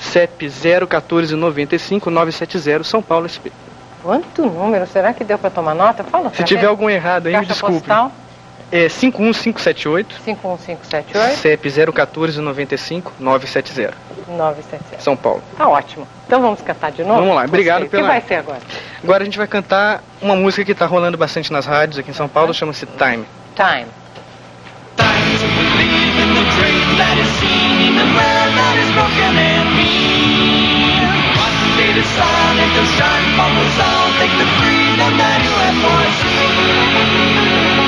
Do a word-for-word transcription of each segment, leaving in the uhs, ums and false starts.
C E P zero um quatro nove cinco nove sete zero, São Paulo, S P. Quanto número? Será que deu para tomar nota? Fala. Se tiver algum errado aí, me Caixa desculpe. postal? É cinco um cinco sete oito. cinco um cinco sete oito. C E P zero um quatro nove cinco nove sete zero. nove sete zero. São Paulo. Tá ótimo. Então vamos cantar de novo? Vamos lá, obrigado Você. pela... O que vai ser agora? Agora a gente vai cantar uma música que tá rolando bastante nas rádios aqui em São Paulo, chama-se Time. Time. Time to believe in the dream that is seen in the world that is broken and mean. One day the sun and the shine follows on. Take the freedom that you have foreseen.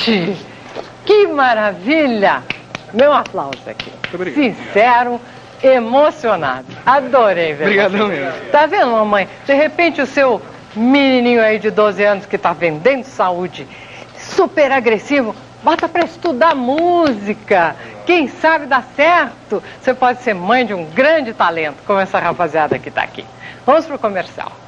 Gente, que maravilha! Meu aplauso aqui. Muito obrigado. Sincero, emocionado. Adorei ver. Obrigadão você. mesmo. Tá vendo, mamãe? De repente o seu menininho aí de doze anos que tá vendendo saúde, super agressivo, bota pra estudar música. Quem sabe dá certo. Você pode ser mãe de um grande talento, como essa rapaziada que tá aqui. Vamos pro comercial.